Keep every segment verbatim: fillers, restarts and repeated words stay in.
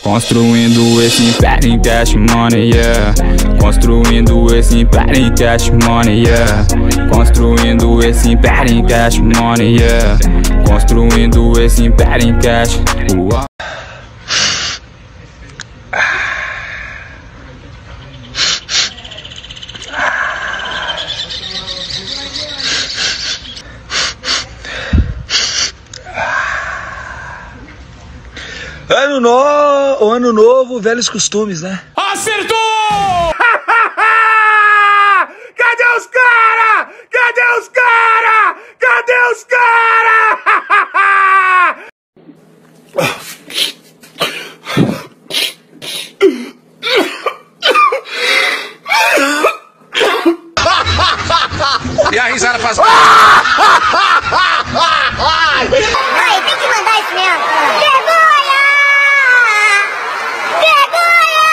Construindo esse império em cash money, yeah. Construindo esse império em cash money, yeah. Construindo esse império em cash money, yeah. Construindo esse império em cash. Uau. Ano novo, ano novo, velhos costumes, né? Acertou! Cadê os cara? Cadê os cara? Cadê os cara? E a risada faz... Ai, tem que mandar isso mesmo. Vergonha! Vergonha!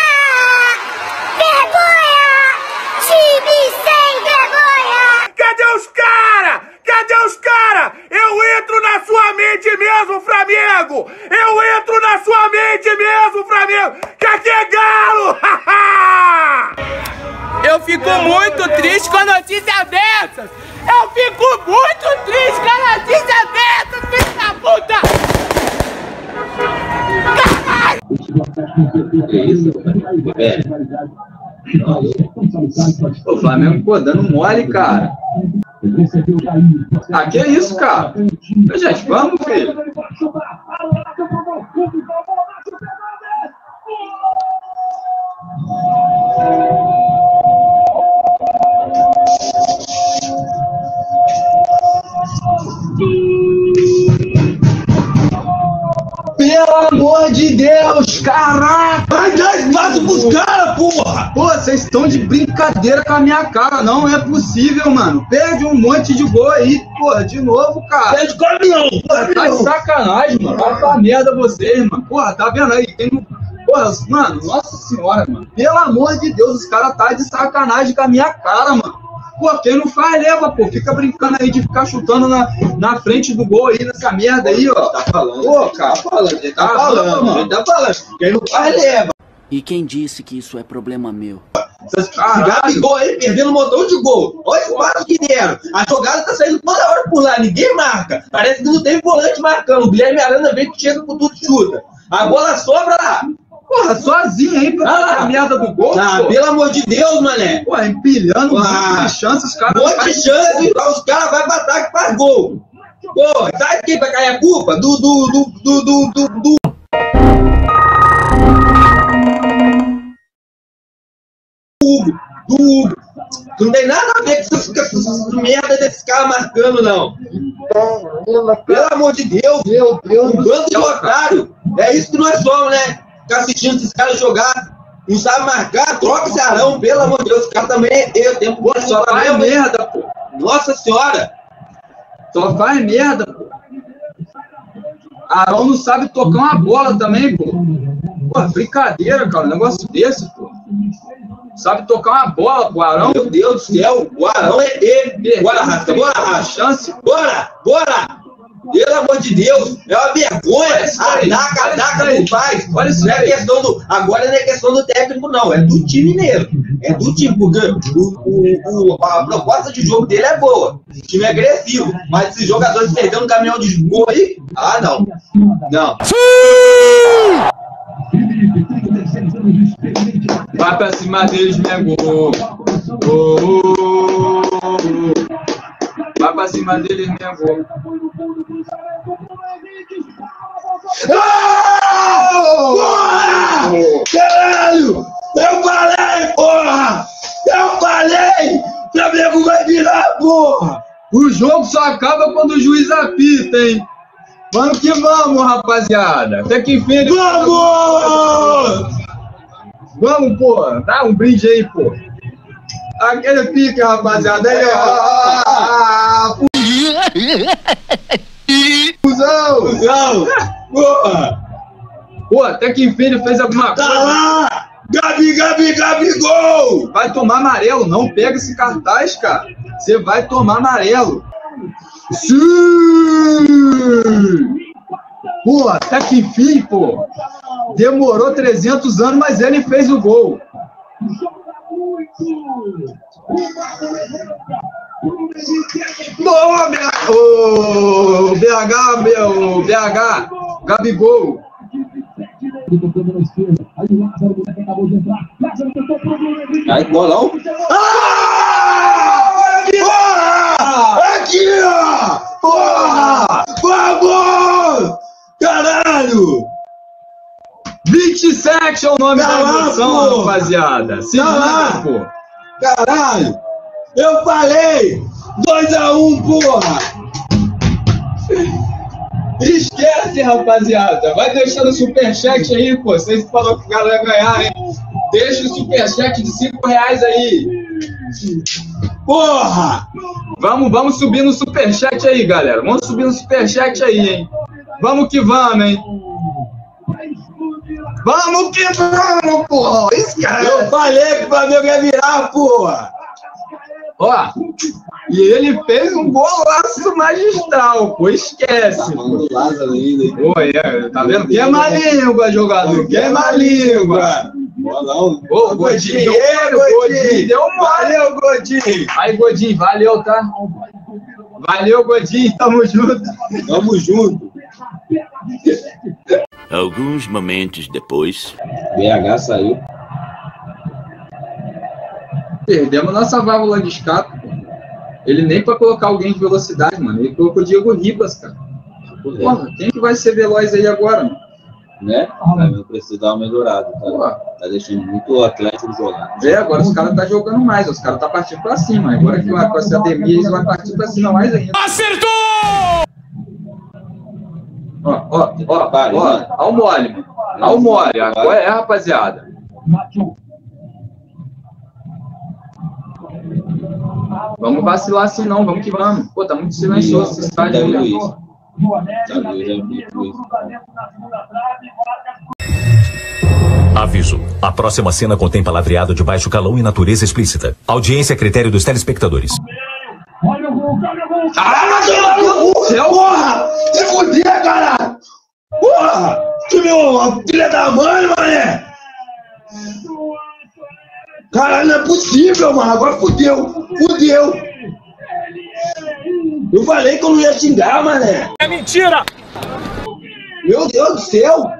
Vergonha! Time sem vergonha! Cadê os cara? Cadê os cara? Eu entro na sua mente mesmo, Flamengo! Eu entro na sua mente mesmo, Flamengo! Que aqui é galo! Eu fico muito triste com a notícia dessas! Eu fico muito triste com a notícia dessas, filho da puta! Caralho! Que isso, velho? Nossa. O Flamengo, pô, dando mole, cara. Ah, que isso, cara? Gente, vamos, filho. Pelo amor de Deus, caraca! Vai dar espaço pros caras, porra! Pô, vocês estão de brincadeira com a minha cara, não é possível, mano. Perde um monte de gol aí, porra, de novo, cara. Perde caminhão! Porra, tá de sacanagem, mano. Vai pra merda vocês, mano. Porra, tá vendo aí? Tem um... Porra, mano, nossa senhora, mano. Pelo amor de Deus, os caras tá de sacanagem com a minha cara, mano. Pô, quem não faz, leva, pô. Fica brincando aí de ficar chutando na, na frente do gol aí, nessa merda aí, ó. Tá falando, pô, cara. Tá falando, ele tá, tá falando, mano. Ele tá falando. Quem não faz, leva. E quem disse que isso é problema meu? Esse Gabigol aí perdendo um montão de gol. Olha os passos que deram. A jogada tá saindo toda hora por lá. Ninguém marca. Parece que não tem volante marcando. O Guilherme Arana vem que chega com tudo chuta. A bola sobra lá. Porra, sozinho aí pra ah, a merda do gol. Ah, pô. Pelo amor de Deus, mané. Pô, empilhando um monte de chances, os caras. Um monte de chances, os caras vão pra ataque e faz gol. Pô, sabe quem vai cair a culpa? Do, do, do, do, do, do, do... Hugo, do Hugo. Não tem nada a ver com essas, com essas merda desse cara marcando, não. Pelo amor de Deus, meu Deus, um bando de otário. É isso que nós somos, né? Ficar assistindo esses caras jogar, não sabe marcar, troca esse Arão, pelo amor de Deus, esse cara também é eu, tempo bom, só faz merda, pô. Nossa senhora. Só faz merda, pô. Arão não sabe tocar uma bola também, pô. Pô, brincadeira, cara, um negócio desse, pô. Sabe tocar uma bola, pô, Arão. Meu Deus do céu, o Arão é dele. Bora, Rasca, bora, Rasca. Chance. Bora, bora. Pelo amor de Deus, é uma vergonha. Ataca, ataca, não faz. Olha isso, não é questão do. Agora não é questão do técnico, não. É do time mesmo. É do time, porque o, o, o, a proposta de jogo dele é boa. O time é agressivo. Mas esses jogadores perdendo um caminhão de gol aí. Ah, não. Não. Vai pra cima deles, Mengo. Oh, oh, oh, oh. Vai pra cima deles, Mengo. Oh! Porra! Caralho! Eu falei, porra! Eu falei! O Flamengo vai virar, porra! O jogo só acaba quando o juiz apita, hein? Vamos que vamos, rapaziada! Até que enfim ele... Vamos! Vamos, pô! Dá um brinde aí, pô! Aquele pique, rapaziada! Aí, ó! Fusão! Fusão! Porra! Pô, até que enfim ele fez alguma tá coisa. Lá! Gabi, Gabi, Gabigol! Vai tomar amarelo, não pega esse cartaz, cara. Você vai tomar amarelo. Sim! Pô, até que enfim, pô. Demorou trezentos anos, mas ele fez o gol. Boa, B H! Ô, B H, meu, B H, Gabigol. Aí, bolão. Ah! Porra! Aqui, ó! Porra! Vamos! Caralho! vinte e sete é o nome Tá da lá, emoção, pô. rapaziada. Se Tá lá. pô. Caralho! Eu falei! dois a um, porra! Esquece, rapaziada. Vai deixando o superchat aí, pô. Vocês falaram que o cara ia ganhar, hein? Deixa o superchat de cinco reais aí. Porra! Vamos, vamos subir no superchat aí, galera. Vamos subir no superchat aí, hein? Vamos que vamos, hein? Vamos que vamos, porra! Esquece! Eu falei que o Flamengo ia virar, porra! Ó, e ele fez um golaço magistral, pô. Esquece. Mano do Lázaro ainda, hein? Pô, é, tá vendo? Queima a língua, jogador. Queima a língua. Bolão. Ô, Godinho, Ê, Godinho, deu mole. Valeu, Godinho! Aí, Godinho, valeu, tá? Valeu, Godinho, tamo junto. Tamo junto! Alguns momentos depois. B H saiu. Perdemos nossa válvula de escape. Ele nem pra colocar alguém de velocidade, mano. Ele colocou o Diego Ribas, cara. Porra, quem que vai ser veloz aí agora, mano? Né? Flamengo precisa dar uma melhorada, tá? Porra. Tá deixando muito o Atlético jogar. É, agora os caras tá jogando mais, os caras tá partindo pra cima. Agora que vai com essa academia, eles vão partir pra cima mais ainda. Acertou! Ó, ó, ó, Pare, ó, mano. ó o mole, mano. Ó o mole, agora é, rapaziada. Vamos vacilar assim não, vamos que vamos. Pô, tá muito silencioso esse estádio aí. Luiz. ó. Sabe, eu já vi Luiz. Aviso. A próxima cena contém palavreado de baixo calão e natureza explícita. Audiência a critério dos telespectadores. Ah, meu Deus! Porra! Se fuder, cara! Porra! Que meu filha da mãe, mané! Caralho, não é possível, mano! Agora fudeu! Fudeu! Eu falei que eu não ia xingar, mané! É mentira! Meu Deus do céu!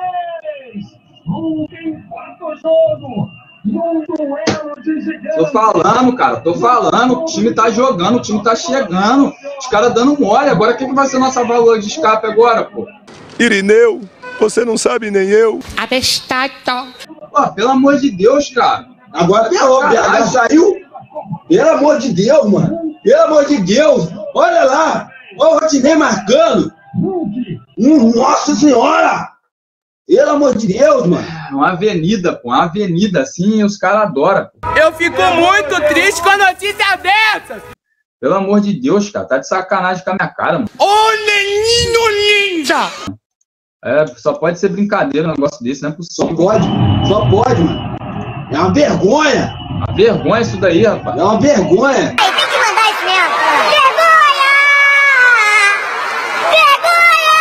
Tô falando, cara, tô falando. O time tá jogando, o time tá chegando. Os caras dando mole. Agora o que, que vai ser nossa válvula de escape agora, pô? Irineu, você não sabe nem eu. Atestado. Pô, pelo amor de Deus, cara. Agora ferrou, o B H saiu! Pelo amor de Deus, mano! Pelo amor de Deus! Olha lá! Olha o Rodinei marcando! Hum, Nossa Senhora! Pelo amor de Deus, mano! Uma avenida, pô. Uma avenida assim, os caras adoram. Pô. Eu fico muito triste com a notícia dessas! Pelo amor de Deus, cara. Tá de sacanagem com a minha cara, mano. Ô, menino linda! É, só pode ser brincadeira um negócio desse, não é Só possível. pode! Só pode, mano! É uma vergonha! A vergonha isso daí, rapaz. É uma vergonha! Aí tem que mandar isso mesmo. Vergonha! Vergonha!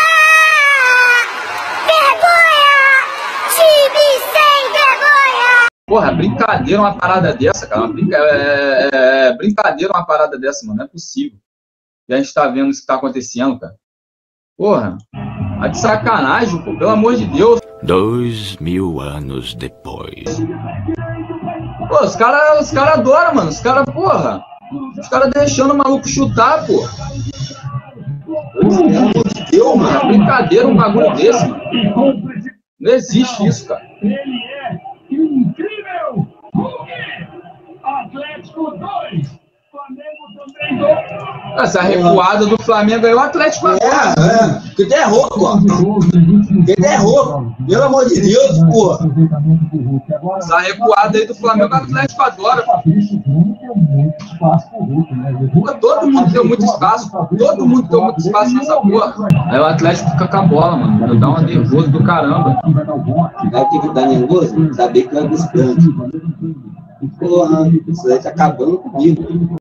Vergonha! Time sem vergonha! Porra, brincadeira uma parada dessa, cara. Uma brinca... é, é, é, brincadeira uma parada dessa, mano. Não é possível. E a gente tá vendo isso que tá acontecendo, cara. Porra, tá de sacanagem, pô. Pelo amor de Deus. Dois mil anos depois. Pô, os caras os cara adoram, mano. Os caras, porra. Os caras deixando o maluco chutar, pô. Pelo amor de Deus, Mano, é mano! brincadeira um bagulho desse, mano. Não existe isso, cara. Ele é incrível! Atlético dois, Flamengo também dois. Essa recuada do Flamengo aí, o Atlético agora. É, é! Porque tem é rouco, ó! Porque tem é rouco! Pelo amor de Deus, porra! Essa recuada aí do Flamengo, o Atlético adora. Pô, todo mundo deu muito espaço. Todo mundo deu muito espaço nessa porra. Aí o Atlético fica com a bola, mano. Dá uma nervoso do caramba. Sabe o que que dá nervoso? Saber que é distante. Porra, isso aí tá acabando comigo.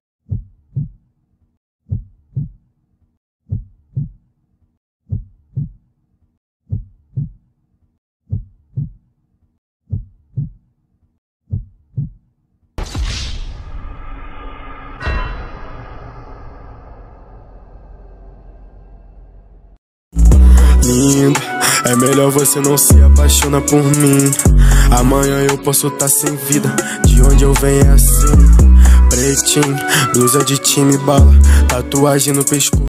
Linda, é melhor você não se apaixonar por mim. Amanhã eu posso tá sem vida, de onde eu venho é assim. Pretinho, blusa de time bala, tatuagem no pescoço.